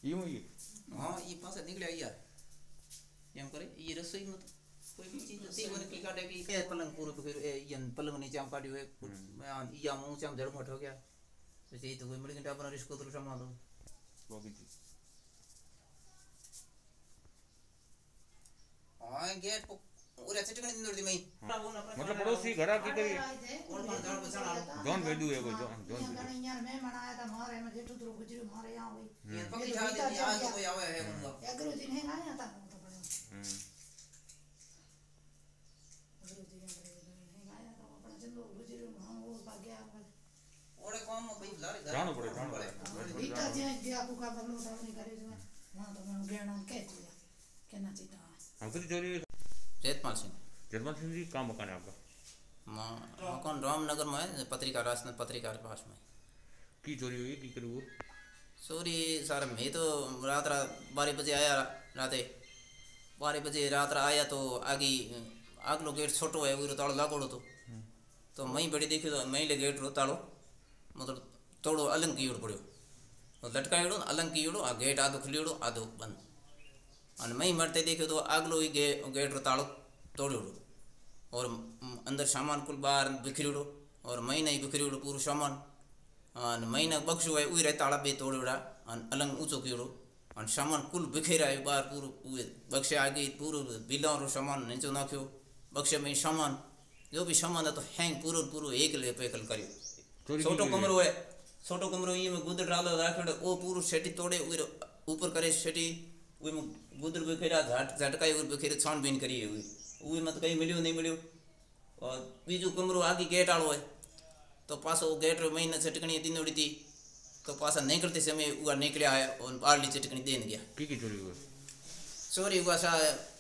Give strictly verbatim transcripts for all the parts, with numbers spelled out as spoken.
यूं ही हाँ ये पास निकले यार एम करे ये रसोई में तो कोई भी चीज होती है की काटे की ए पलंग पूरा तो फिर ए यन पलंग नीचे हम काटियो है मैं या मुंह से हम जड़ मट हो गया तो ये तो कोई मड़ी घंटा अपना रिस्क तो संभाल दो वो भी थी हां गेट को और ऐसे टिकने दिन दी मैं मतलब पड़ोसी घर की करी कौन कौन जान बचाना जॉन वेडू है कोई जॉन जॉन यार मैं मनाया था मारे में जेठू तो गुजरी मारे यहां हुई ये पकड़ी जा दे आज तो कोई आवे है उनका या गुरु जी ने आया था तो बड़े हम्म गुरु जी ने आया था अपना चंदो गुजरी हम वो भाग्य ओड़े कौन में भाई लारे जानो पड़े जानो पड़े बीता जे जे आपको का बदलो था नहीं करे जो हां तो मैं गेणा कह दिया कहना चाहिए हम कभी चोरी जयपाल सिंह जयपाल सिंह जी काम मकान है आपका मां मकान रामनगर में है पत्रिका राशन पत्रिका के पास में की चोरी हुई की करू सॉरी सर मैं तो रात रात बारह बजे आया रात बारह बजे रात आया तो आगे आगलो गेट छोटो है वो तालो लागोड़ो तो तो मई बड़ी देखी तो मई ले गेट रो तालो मतलब तोड़ो अलंग कीड़ो पड़ो लटकायो अलंग कीड़ो आ गेट आधो खुलियो आधो बंद और मई मरते देखो तो आगलो ही गे, गेट रो तालो तोड़ो और अंदर सामान कुल बाहर बिखरियो और मई नहीं बिखरियो पूरा सामान और मई ने बक्सो है उई रे ताला बे तोड़ोड़ा और अलंग ऊंचो कियो और सामान कुल बिखेरा है बाहर पूरो उए बक्से आगे पूरो बिला रो सामान नीचे नाख्यो बक्से में सामान जो भी सामान है तो हैंग पूरो पूरो एक ले पैकल करियो छोटो कमरो है छोटो कमरो ये में गुदर डालो राखड़ो ओ पूरो सेटी तोड़े उई ऊपर करे सेटी उई में गुदर बिखेरा झट झटकाई और बिखेरे छानबीन करिए उई उई मत कहीं मिलियो नहीं मिलियो और बीजू कमरो आगे गेट आलो है तो पासो गेट रो महीने चटकनी दिनोड़ी थी तो पासा निकलते समय उगा निकलिया है और बारली चटकनी देन गया की की चोरी हुई चोरी हुआ सा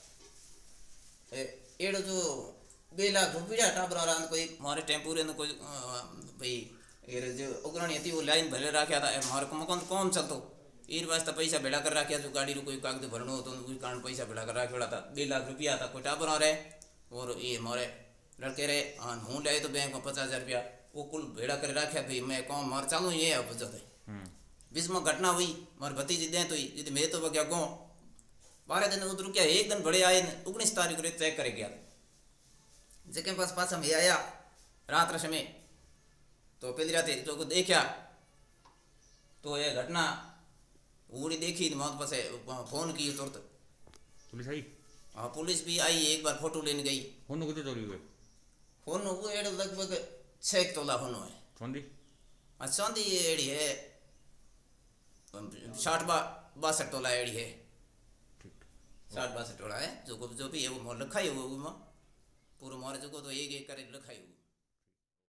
एड़ो जो बेला रुपया टाबरा रान कोई मारे टेम्पो रे कोई भाई ये जो उगरानी थी वो लाइन भले रखा था मारे को मकान कौन चलतो ईर वास्ते पैसा भेड़ा कर रखा जो गाड़ी रो कोई कागज भरनो तो उस कारण पैसा भेड़ा कर रखा था दो लाख रुपया था कोई टाबरा रे और ये मारे लड़के रे हाँ हूँ लाए तो बैंक में पचास हजार रुपया वो कुल भेड़ा कर रखा भाई मैं कौन मार चालू ये अब जाते बीच में घटना हुई मार भतीजी दे तो यदि मैं तो गया गाँव बारह दिन उधर क्या एक दिन बड़े आए उन्नीस तारीख को चेक करे गया जेके पास पास में आया रात रश में तो पहली रात जो को देखा तो ये घटना उड़ी देखी मौत पास फोन की तुरंत पुलिस आई हाँ पुलिस भी आई एक बार फोटो लेने गई फोन को चोरी हुई फोन वो एड लगभग छः तोला फोन है चांदी हाँ चांदी एड़ी है साठ बा बासठ तोला एड़ी है साठ बासठ तोला है जो को जो भी है वो मोर लिखाई हुआ पूरा मोर जो को तो एक एक करे लिखाई हुआ